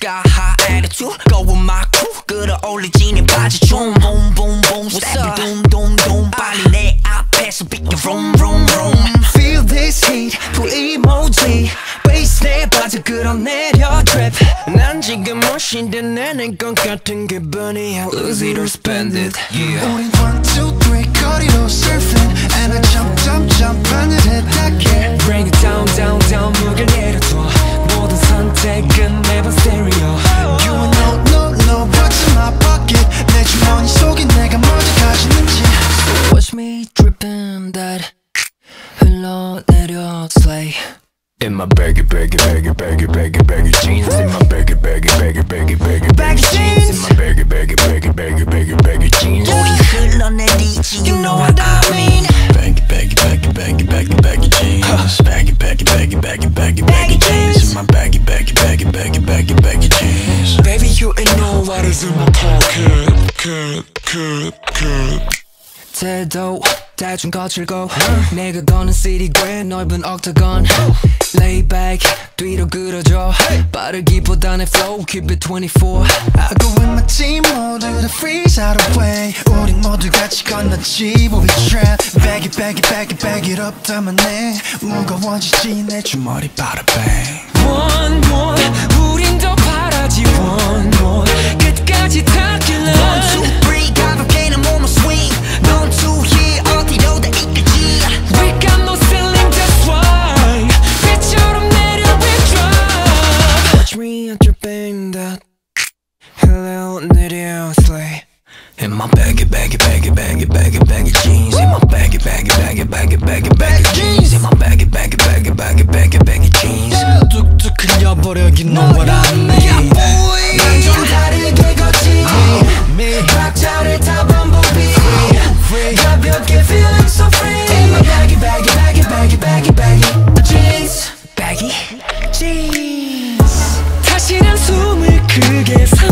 got high attitude. Go with my crew. 끌어올리지는 바지 좀 boom boom boom. Step doom doom doom. 빨리 내 앞에서 비켜 vroom vroom vroom. Feel this heat. 그 emoji. Bass 내 바지 끌어내려 drip. 난 지금 멋인데 내는 것 같은 기분이야. Lose it or spend it. Yeah. 우린 1, 2, 3 거리로 surfing. And I jump jump jump 하늘에 닿게. Bring it down down down 무게 내려둬. 모든 선택은 매번 stereo. You know no no what's in my pocket. 내 주머니 속에 내가 먼저 가지는지. So watch me dripping that. 흘러내려 slay. In my baggy baggy baggy baggy baggy baggy jeans. In my baggy baggy baggy baggy baggy baggy jeans. In my baggy baggy baggy baggy baggy baggy jeans. 우리 흘러내리지 you know what I mean. Baggy baggy baggy baggy baggy baggy jeans. Baggy baggy baggy baggy baggy baggy jeans. In my baggy baggy baggy baggy baggy baggy jeans. Baby you ain't know what is in my pocket. 태도 대충 거칠고 내가 거는 city 꽤 넓은 octagon. Lay back 뒤로 끌어줘 빠르기보다는 flow keep it 24. I go with my team 모두 다 freeze out of way. 우린 모두 같이 건너지 we trap. Bag it bag it bag it bag it up 담아내. 무거워지지 내 주머니 bada bang. One more 우린 더 바라지 one more 끝까지 닿길래. 1, 2, 3 가볍게는 몸을 swing. Don't you hear 어디로 다 이끌지. We got no ceiling that's why 빛처럼 내려 we drop. Watch me I'm dripping that. 흘러내려 slay. In my baggy baggy baggy baggy baggy baggy jeans. In my baggy baggy baggy baggy baggy baggy jeans. In my baggy baggy baggy baggy baggy baggy jeans. 뚝뚝 흘려버려 you know what I mean. 난 좀 다르게 걷지. 박자를 타 반복이. 가볍게 feeling so free. In my baggy baggy baggy baggy baggy baggy jeans. Baggy jeans. 다시 난 숨을 크게